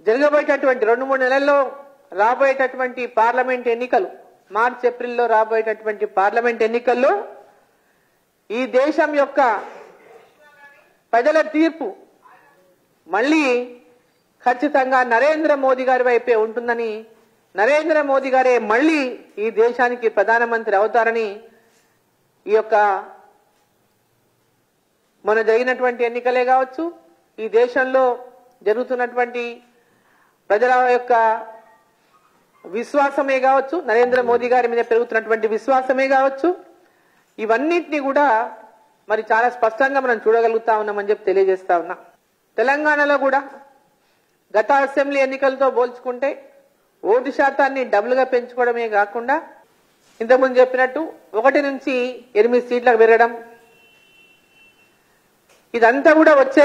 జరగబోయేటటువంటి 2-3 నెలల్లో రాబోయేటటువంటి పార్లమెంట్ ఎన్నికలు, మార్చి ఏప్రిల్లో రాబోయేటటువంటి పార్లమెంట్ ఎన్నికల్లో ఈ దేశం యొక్క ప్రజల తీర్పు మళ్ళీ ఖచ్చితంగా నరేంద్ర మోదీ గారి వైపే ఉంటుందని, నరేంద్ర మోదీ గారే మళ్ళీ ఈ దేశానికి ప్రధానమంత్రి అవుతారని ఈ యొక్క మన జరిగినటువంటి ఎన్నికలే కావచ్చు, ఈ దేశంలో జరుగుతున్నటువంటి ప్రజల యొక్క విశ్వాసమే కావచ్చు, నరేంద్ర మోదీ గారి మీద పెరుగుతున్నటువంటి విశ్వాసమే కావచ్చు, ఇవన్నిటిని కూడా మరి చాలా స్పష్టంగా మనం చూడగలుగుతా ఉన్నామని చెప్పి తెలియజేస్తా ఉన్నా. తెలంగాణలో కూడా గత అసెంబ్లీ ఎన్నికలతో పోల్చుకుంటే ఓటు శాతాన్ని డబుల్గా పెంచుకోవడమే కాకుండా ఇంతకుముందు చెప్పినట్టు 1 నుంచి 8 సీట్లకు పెరగడం, ఇదంతా కూడా వచ్చే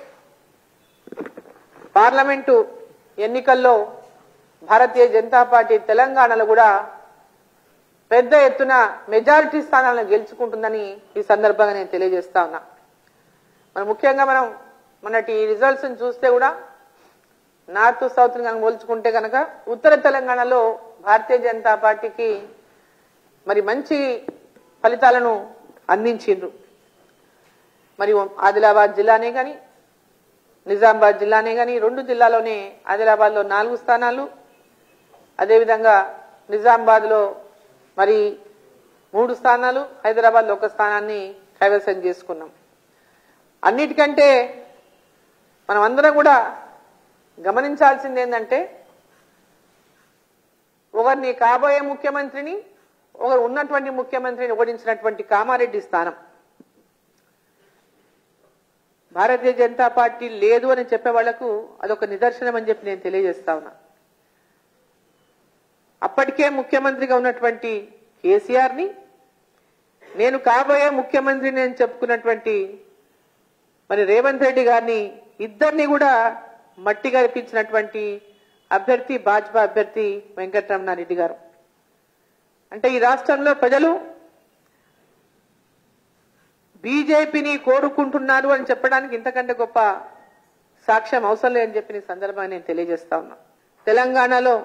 పార్లమెంటు ఎన్నికల్లో భారతీయ జనతా పార్టీ తెలంగాణలో కూడా పెద్ద ఎత్తున మెజారిటీ స్థానాలను గెలుచుకుంటుందని ఈ సందర్భంగా నేను తెలియజేస్తా ఉన్నా. మరి ముఖ్యంగా మనం మొన్నటి రిజల్ట్స్ చూస్తే కూడా నార్త్ సౌత్ కనుక పోల్చుకుంటే కనుక ఉత్తర తెలంగాణలో భారతీయ జనతా పార్టీకి మరి మంచి ఫలితాలను అందించిండ్రు. మరి ఆదిలాబాద్ జిల్లానే కానీ, నిజామాబాద్ జిల్లానే కానీ, 2 జిల్లాలోనే ఆదిలాబాద్లో 4 స్థానాలు, అదేవిధంగా నిజామాబాద్లో మరి 3 స్థానాలు, హైదరాబాద్లో 1 స్థానాన్ని కైవసం చేసుకున్నాం. అన్నిటికంటే మనం అందరం కూడా గమనించాల్సింది ఏంటంటే, ఒకరిని కాబోయే ముఖ్యమంత్రిని, ఒకరు ఉన్నటువంటి ముఖ్యమంత్రిని ఓడించినటువంటి కామారెడ్డి స్థానం. భారతీయ జనతా పార్టీ లేదు అని చెప్పే వాళ్లకు అదొక నిదర్శనం అని చెప్పి నేను తెలియజేస్తా ఉన్నా. అప్పటికే ముఖ్యమంత్రిగా ఉన్నటువంటి కేసీఆర్ని, నేను కాబోయే ముఖ్యమంత్రిని అని చెప్పుకున్నటువంటి మరి రేవంత్ రెడ్డి గారిని, ఇద్దరిని కూడా మట్టి గరిపించినటువంటి అభ్యర్థి భాజపా అభ్యర్థి వెంకటరమణారెడ్డి గారు. అంటే ఈ రాష్ట్రంలో ప్రజలు బీజేపీని కోరుకుంటున్నారు అని చెప్పడానికి ఇంతకంటే గొప్ప సాక్ష్యం అవసరం లేదని చెప్పిన సందర్భాన్ని నేను తెలియజేస్తా ఉన్నా. తెలంగాణలో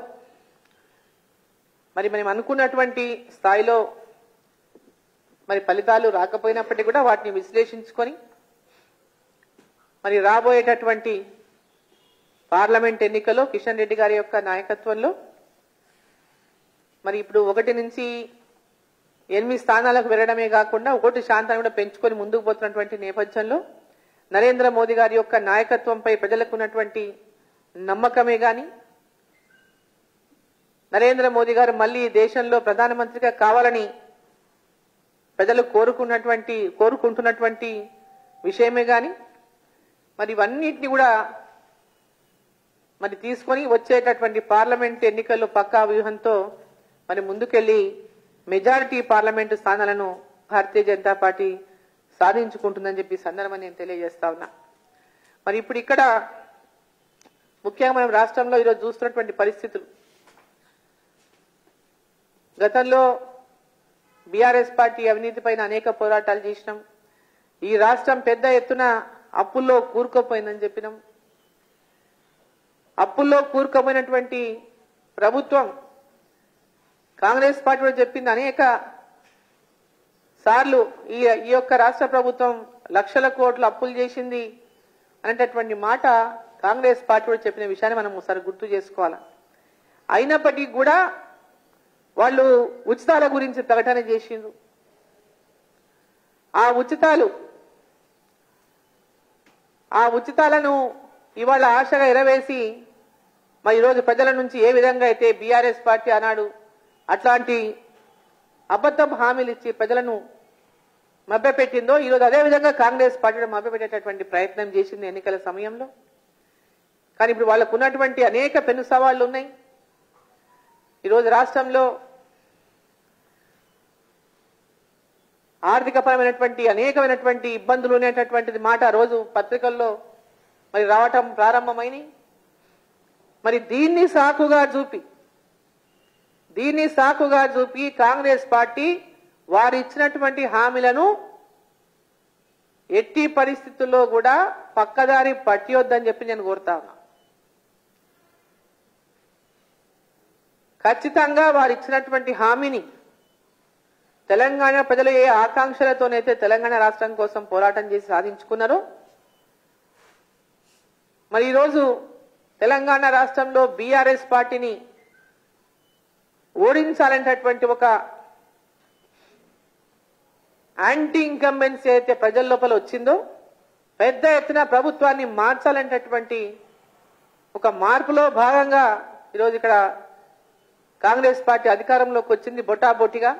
మరి మనం అనుకున్నటువంటి స్థాయిలో మరి ఫలితాలు రాకపోయినప్పటికీ కూడా వాటిని విశ్లేషించుకొని మరి రాబోయేటటువంటి పార్లమెంట్ ఎన్నికల్లో కిషన్ రెడ్డి గారి యొక్క నాయకత్వంలో మరి ఇప్పుడు 1 నుంచి 8 స్థానాలకు వెళ్ళడమే కాకుండా 1 శాతాన్ని కూడా పెంచుకొని ముందుకు పోతున్నటువంటి నేపథ్యంలో నరేంద్ర మోదీ గారి యొక్క నాయకత్వంపై ప్రజలకు ఉన్నటువంటి నమ్మకమే గాని, నరేంద్ర మోదీ గారు మళ్ళీ దేశంలో ప్రధానమంత్రిగా కావాలని ప్రజలు కోరుకుంటున్నటువంటి విషయమే గాని, మరి ఇవన్నిటిని కూడా మరి తీసుకొని వచ్చేటటువంటి పార్లమెంట్ ఎన్నికల్లో పక్కా వ్యూహంతో మరి ముందుకెళ్లి మెజారిటీ పార్లమెంటు స్థానాలను భారతీయ జనతా పార్టీ సాధించుకుంటుందని చెప్పి సందర్భంగా నేను తెలియజేస్తా ఉన్నా. మరి ఇప్పుడు ఇక్కడ ముఖ్యంగా మనం రాష్ట్రంలో ఈరోజు చూస్తున్నటువంటి పరిస్థితులు, గతంలో బీఆర్ఎస్ పార్టీ అవినీతి పైన అనేక పోరాటాలు చేసినాం. ఈ రాష్ట్రం పెద్ద ఎత్తున అప్పుల్లో కూరుకుపోయిందని చెప్పినాం. అప్పుల్లో కూరుకుపోయినటువంటి ప్రభుత్వం కాంగ్రెస్ పార్టీ కూడా చెప్పింది అనేక సార్లు, ఈ యొక్క రాష్ట్ర ప్రభుత్వం లక్షల కోట్ల అప్పులు చేసింది అనేటటువంటి మాట కాంగ్రెస్ పార్టీ కూడా చెప్పిన విషయాన్ని మనం ఒకసారి గుర్తు చేసుకోవాలి. అయినప్పటికీ కూడా వాళ్ళు ఉచితాల గురించి ప్రకటన చేసిండ్రు. ఆ ఉచితాలను ఇవాళ ఆశగా ఎరవేసి మరి ఈరోజు ప్రజల నుంచి ఏ విధంగా అయితే బీఆర్ఎస్ పార్టీ అన్నాడు అట్లాంటి అబద్ధపు హామీలు ఇచ్చి ప్రజలను మభ్యపెట్టిందో, ఈరోజు అదే విధంగా కాంగ్రెస్ పార్టీ మభ్యపెట్టేటటువంటి ప్రయత్నం చేసింది ఎన్నికల సమయంలో. కానీ ఇప్పుడు వాళ్ళకు ఉన్నటువంటి అనేక పెను సవాళ్లు ఉన్నాయి. ఈరోజు రాష్ట్రంలో ఆర్థికపరమైనటువంటి అనేకమైనటువంటి ఇబ్బందులు అనేటటువంటిది మాట రోజు పత్రికల్లో మరి రావటం ప్రారంభమైంది. మరి దీన్ని సాకుగా చూపి కాంగ్రెస్ పార్టీ వారు ఇచ్చినటువంటి హామీలను ఎట్టి పరిస్థితుల్లో కూడా పక్కదారి పట్టియొద్దని చెప్పి నేను కోరుతా ఉన్నా. ఖచ్చితంగా వారు ఇచ్చినటువంటి హామీని తెలంగాణ ప్రజలు ఏ ఆకాంక్షలతోనైతే తెలంగాణ రాష్ట్రం కోసం పోరాటం చేసి సాధించుకున్నారో మరి ఈరోజు తెలంగాణ రాష్ట్రంలో బీఆర్ఎస్ పార్టీని ఓడించాలనేటటువంటి ఒక యాంటీ ఇన్కంబెన్సీ అయితే ప్రజల లోపల వచ్చిందో పెద్ద ఎత్తున ప్రభుత్వాన్ని మార్చాలనేటటువంటి ఒక మార్పులో భాగంగా ఈరోజు ఇక్కడ కాంగ్రెస్ పార్టీ అధికారంలోకి వచ్చింది బొటాబొటిగా.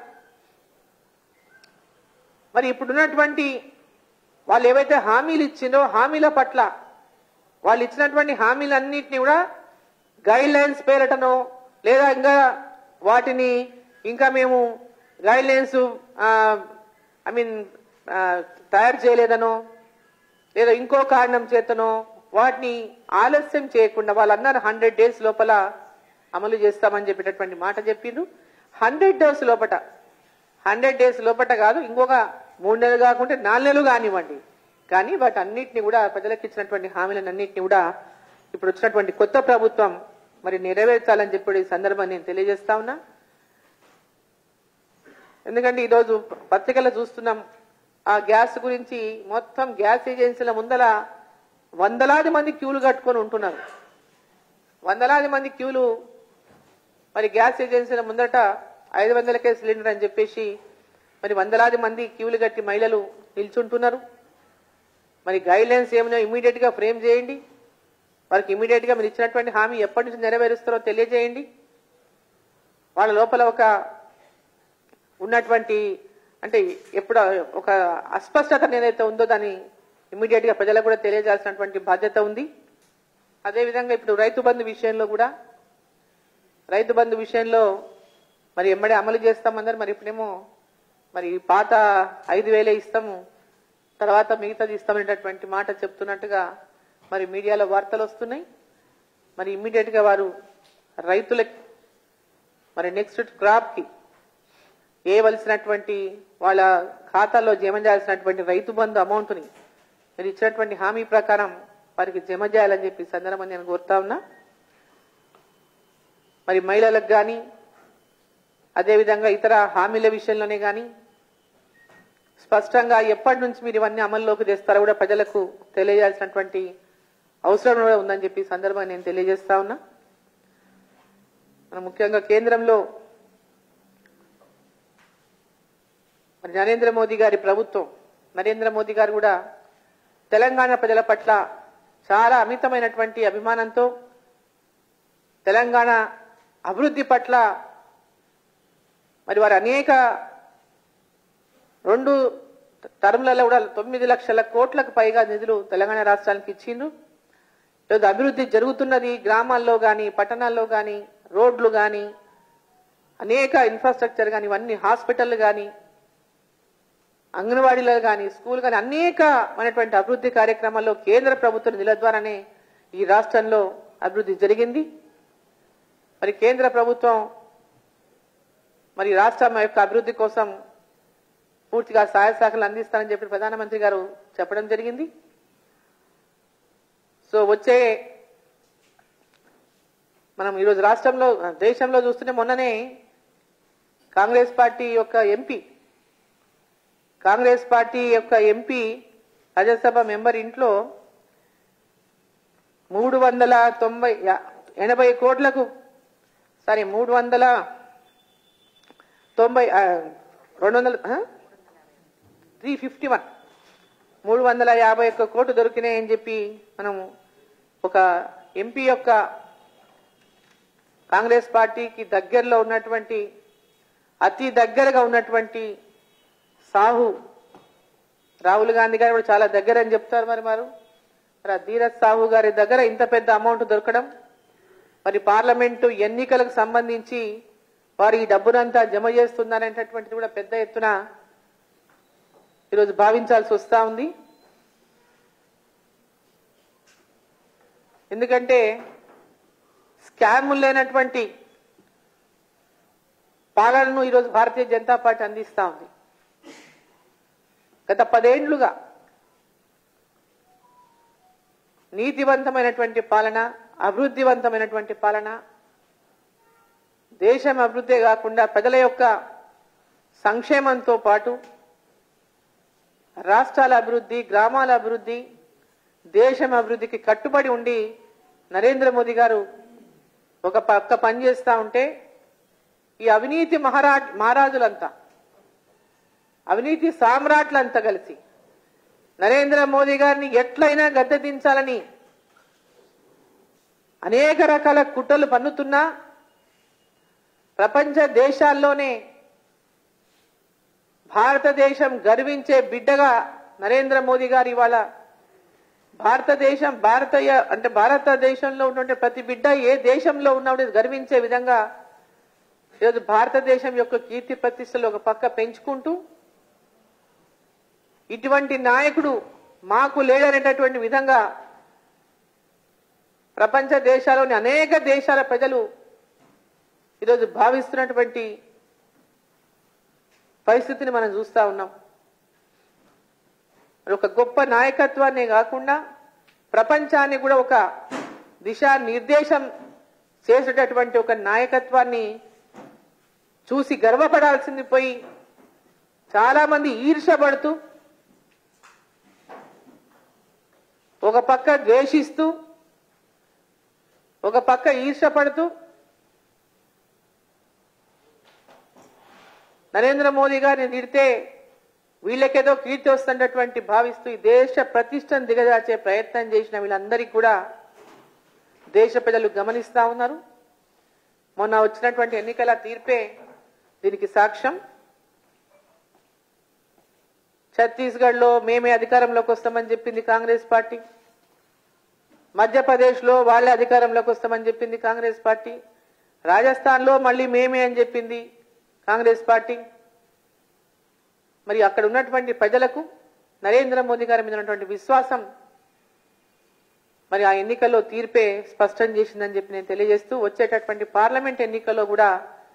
మరి ఇప్పుడున్నటువంటి వాళ్ళు ఏవైతే హామీలు ఇచ్చిందో హామీల పట్ల వాళ్ళు ఇచ్చినటువంటి హామీలన్నింటినీ కూడా గైడ్ లైన్స్ పేరటనో లేదా ఇంకా వాటిని ఇంకా మేము గైడ్ లైన్స్ తయారు చేయలేదనో లేదా ఇంకో కారణం చేతనో వాటిని ఆలస్యం చేయకుండా వాళ్ళన్నారు 100 days లోపల అమలు చేస్తామని చెప్పేటటువంటి మాట చెప్పిండ్రు. 100 days లోపట కాదు, ఇంకొక 3 నెలలు కాకుంటే 4 నెలలు కానివ్వండి, కానీ వాటి అన్నింటినీ కూడా ప్రజలకు ఇచ్చినటువంటి హామీలన్నింటినీ కూడా ఇప్పుడు వచ్చినటువంటి కొత్త ప్రభుత్వం మరి నెరవేర్చాలని చెప్పి ఈ సందర్భాన్ని నేను తెలియజేస్తా ఉన్నా. ఎందుకంటే ఈరోజు పత్రికల్లో చూస్తున్నాం ఆ గ్యాస్ గురించి, మొత్తం గ్యాస్ ఏజెన్సీల ముందల వందలాది మంది క్యూలు కట్టుకొని ఉంటున్నారు. వందలాది మంది క్యూలు మరి గ్యాస్ ఏజెన్సీల ముందట 500కే సిలిండర్ అని చెప్పేసి మరి వందలాది మంది క్యూలు కట్టి మహిళలు నిల్చుంటున్నారు. మరి గైడ్ లైన్స్ ఏమైనా ఇమీడియట్ గా ఫ్రేమ్ చేయండి, వారికి ఇమీడియట్ గా మీరు ఇచ్చినటువంటి హామీ ఎప్పటి నుంచి నెరవేరుస్తారో తెలియజేయండి. వాళ్ళ లోపల ఒక ఉన్నటువంటి అంటే ఎప్పుడు ఒక అస్పష్టత ఏదైతే ఉందో దాన్ని ఇమీడియట్ గా ప్రజలకు కూడా తెలియజేయాల్సినటువంటి బాధ్యత ఉంది. అదేవిధంగా ఇప్పుడు రైతు బంధు విషయంలో మరి ఎమ్మడే అమలు చేస్తామన్నారు. మరి ఇప్పుడేమో మరి పాత 5,000 ఇస్తాము, తర్వాత మిగతాది ఇస్తామనేటటువంటి మాట చెప్తున్నట్టుగా మరి మీడియాలో వార్తలు వస్తున్నాయి. మరి ఇమ్మీడియట్ గా వారు రైతులకి మరి నెక్స్ట్ క్రాప్ కి ఏవలసినటువంటి వాళ్ళ ఖాతాల్లో జమ చేయాల్సినటువంటి రైతు బంధు అమౌంట్ ని మీరు ఇచ్చినటువంటి హామీ ప్రకారం వారికి జమ చేయాలని చెప్పి సందర్భంగా నేను కోరుతా ఉన్నా. మరి మహిళలకు కానీ అదేవిధంగా ఇతర హామీల విషయంలోనే కానీ స్పష్టంగా ఎప్పటి నుంచి మీరు ఇవన్నీ అమల్లోకి తెస్తారో కూడా ప్రజలకు తెలియజేయాల్సినటువంటి అవసరం కూడా ఉందని చెప్పి సందర్భంగా నేను తెలియజేస్తా ఉన్నా. మనం ముఖ్యంగా కేంద్రంలో మరి నరేంద్ర మోదీ గారి ప్రభుత్వం, నరేంద్ర మోదీ గారు కూడా తెలంగాణ ప్రజల పట్ల చాలా అమితమైనటువంటి అభిమానంతో తెలంగాణ అభివృద్ధి పట్ల మరి వారు అనేక 2 టర్మ్లలో కూడా 9 లక్షల కోట్లకు పైగా నిధులు తెలంగాణ రాష్ట్రానికి ఇచ్చిండ్రు. ఈరోజు అభివృద్ధి జరుగుతున్నది. గ్రామాల్లో కానీ పట్టణాల్లో కానీ రోడ్లు కానీ అనేక ఇన్ఫ్రాస్ట్రక్చర్ కానీ ఇవన్నీ హాస్పిటల్ కానీ అంగన్వాడీలు కానీ స్కూల్ కానీ అనేకమైనటువంటి అభివృద్ధి కార్యక్రమాల్లో కేంద్ర ప్రభుత్వ నిధుల ద్వారానే ఈ రాష్ట్రంలో అభివృద్ధి జరిగింది. మరి కేంద్ర ప్రభుత్వం మరి రాష్ట్రం యొక్క అభివృద్ధి కోసం పూర్తిగా సహాయ సహకారాలు అందిస్తానని చెప్పి ప్రధానమంత్రి గారు చెప్పడం జరిగింది. సో వచ్చే మనం ఈరోజు రాష్ట్రంలో దేశంలో చూస్తుంటే మొన్ననే కాంగ్రెస్ పార్టీ యొక్క ఎంపీ రాజ్యసభ మెంబర్ ఇంట్లో 380 కోట్లకు 351 కోట్లు దొరికినాయని చెప్పి మనం ఒక ఎంపీ యొక్క కాంగ్రెస్ పార్టీకి దగ్గరలో ఉన్నటువంటి అతి దగ్గరగా ఉన్నటువంటి సాహు రాహుల్ గాంధీ గారు కూడా చాలా దగ్గర అని చెప్తారు. మరి ధీరజ్ సాహు గారి దగ్గర ఇంత పెద్ద అమౌంట్ దొరకడం, మరి పార్లమెంటు ఎన్నికలకు సంబంధించి వారు ఈ డబ్బునంతా జమ చేస్తున్నారనేటటువంటిది కూడా పెద్ద ఎత్తున ఈరోజు భావించాల్సి వస్తా ఉంది. ఎందుకంటే స్కాములు లేనటువంటి పాలనను ఈరోజు భారతీయ జనతా పార్టీ అందిస్తా ఉంది. గత 10 ఏళ్లుగా నీతివంతమైనటువంటి పాలన, అభివృద్ధివంతమైనటువంటి పాలన, దేశం అభివృద్ధి కాకుండా ప్రజల యొక్క సంక్షేమంతో పాటు రాష్ట్రాల అభివృద్ధి, గ్రామాల అభివృద్ధి, దేశం అభివృద్ధికి కట్టుబడి ఉండి నరేంద్ర మోదీ గారు ఒక పక్క పనిచేస్తా ఉంటే ఈ అవినీతి మహారాజులంతా, అవినీతి సామ్రాట్లంతా కలిసి నరేంద్ర మోదీ గారిని ఎట్లయినా గద్దె దించాలని అనేక రకాల కుట్రలు పన్నుతున్నా ప్రపంచ దేశాల్లోనే భారతదేశం గర్వించే బిడ్డగా నరేంద్ర మోదీ గారు ఇవాళ భారతదేశంలో ఉన్నటువంటి ప్రతి బిడ్డ ఏ దేశంలో ఉన్నప్పుడు గర్వించే విధంగా ఈరోజు భారతదేశం యొక్క కీర్తి ప్రతిష్టలు ఒక పక్క పెంచుకుంటూ ఇటువంటి నాయకుడు మాకు లేడనేటటువంటి విధంగా ప్రపంచ దేశాల్లోని అనేక దేశాల ప్రజలు ఈరోజు భావిస్తున్నటువంటి పరిస్థితిని మనం చూస్తా ఉన్నాం. ఒక గొప్ప నాయకత్వాన్ని కాకుండా ప్రపంచాన్ని కూడా ఒక దిశా నిర్దేశం చేసేటటువంటి ఒక నాయకత్వాన్ని చూసి గర్వపడాల్సింది పోయి చాలా మంది ఈర్ష్యపడుతూ ఒక పక్క ద్వేషిస్తూ ఒక పక్క ఈర్ష్యపడుతూ నరేంద్ర మోదీ గారిని తిడితే వీళ్ళకేదో కీర్తి వస్తున్నటువంటి భావిస్తూ ఈ దేశ ప్రతిష్టను దిగజార్చే ప్రయత్నం చేసిన వీళ్ళందరికీ కూడా దేశ ప్రజలు గమనిస్తా ఉన్నారు. మొన్న వచ్చినటువంటి ఎన్నికల తీర్పే దీనికి సాక్ష్యం. ఛత్తీస్గఢ్ లో మేమే అధికారంలోకి వస్తామని చెప్పింది కాంగ్రెస్ పార్టీ, మధ్యప్రదేశ్ లో వాళ్ళే అధికారంలోకి వస్తామని చెప్పింది కాంగ్రెస్ పార్టీ, రాజస్థాన్ లో మళ్ళీ మేమే అని చెప్పింది కాంగ్రెస్ పార్టీ. మరి అక్కడ ఉన్నటువంటి ప్రజలకు నరేంద్ర మోదీ గారి మీద ఉన్నటువంటి విశ్వాసం మరి ఆ ఎన్నికల్లో తీర్పే స్పష్టం చేసిందని చెప్పి నేను తెలియజేస్తూ, వచ్చేటటువంటి పార్లమెంట్ ఎన్నికల్లో కూడా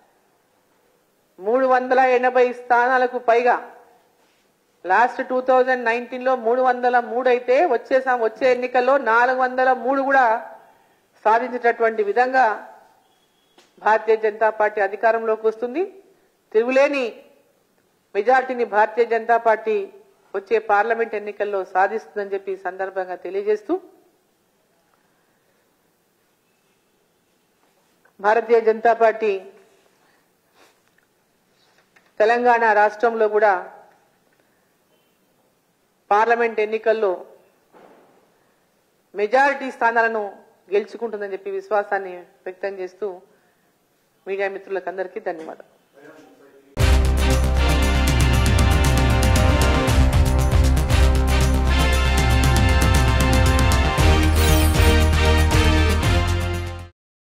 380 స్థానాలకు పైగా, లాస్ట్ 2019లో 303 అయితే వచ్చే ఎన్నికల్లో 403 కూడా సాధించేటటువంటి విధంగా భారతీయ జనతా పార్టీ అధికారంలోకి వస్తుంది. తిరుగులేని మెజార్టీని భారతీయ జనతా పార్టీ వచ్చే పార్లమెంట్ ఎన్నికల్లో సాధిస్తుందని చెప్పి ఈ సందర్భంగా తెలియజేస్తూ, భారతీయ జనతా పార్టీ తెలంగాణ రాష్ట్రంలో కూడా పార్లమెంట్ ఎన్నికల్లో మెజారిటీ స్థానాలను గెలుచుకుంటుందని చెప్పి విశ్వాసాన్ని వ్యక్తం చేస్తూ మీడియా మిత్రులకు అందరికీ ధన్యవాదాలు.